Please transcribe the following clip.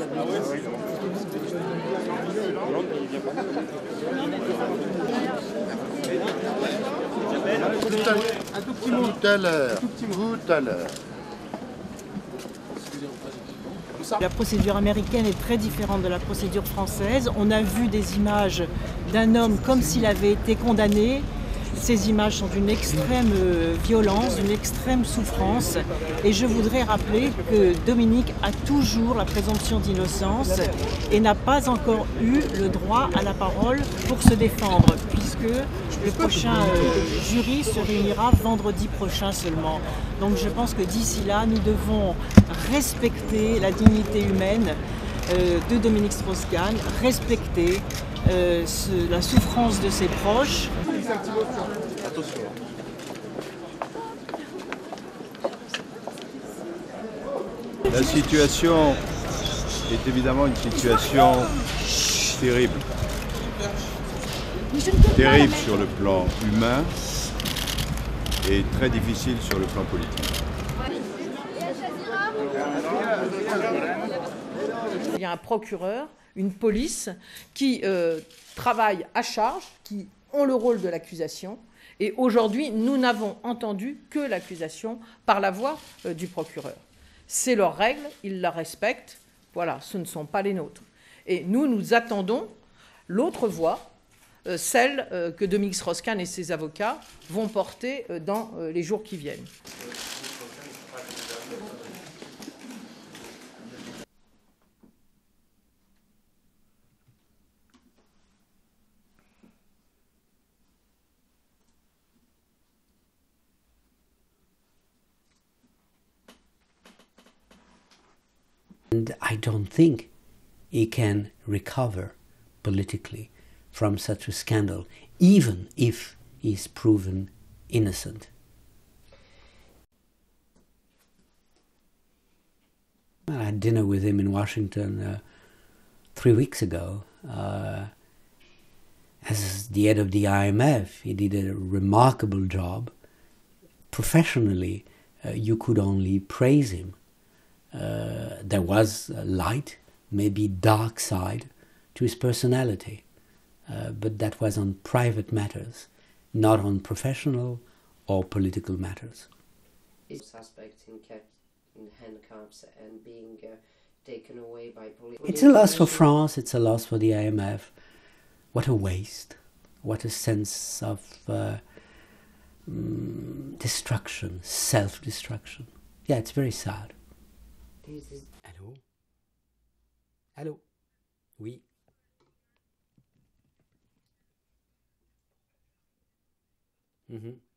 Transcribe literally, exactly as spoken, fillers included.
Un tout petit mot. Tout à l'heure. Tout à l'heure. La procédure américaine est très différente de la procédure française. On a vu des images d'un homme comme s'il avait été condamné. Ces images sont d'une extrême violence, d'une extrême souffrance. Et je voudrais rappeler que Dominique a toujours la présomption d'innocence et n'a pas encore eu le droit à la parole pour se défendre, puisque le prochain euh, jury se réunira vendredi prochain seulement. Donc je pense que d'ici là, nous devons respecter la dignité humaine euh, de Dominique Strauss-Kahn, respecter euh, ce, la souffrance de ses proches. Attention. La situation est évidemment une situation terrible. Terrible sur le plan humain et très difficile sur le plan politique. Il y a un procureur, une police qui euh, travaille à charge, qui ont le rôle de l'accusation. Et aujourd'hui, nous n'avons entendu que l'accusation par la voix euh, du procureur. C'est leur règle, ils la respectent. Voilà, ce ne sont pas les nôtres. Et nous, nous attendons l'autre voix, euh, celle euh, que Dominique Strauss-Kahn et ses avocats vont porter euh, dans euh, les jours qui viennent. And I don't think he can recover politically from such a scandal, even if he is proven innocent. I had dinner with him in Washington uh, three weeks ago. Uh, as the head of the I M F, he did a remarkable job. Professionally, uh, you could only praise him. Uh, there was a light, maybe dark side to his personality, uh, but that was on private matters, not on professional or political matters. Suspects in kept in handcuffs and being uh, taken away by police. It's a loss for France, it's a loss for the I M F. What a waste, what a sense of uh, mm, destruction, self-destruction. Yeah, it's very sad. Allô? Allô? Oui. Mm-hmm.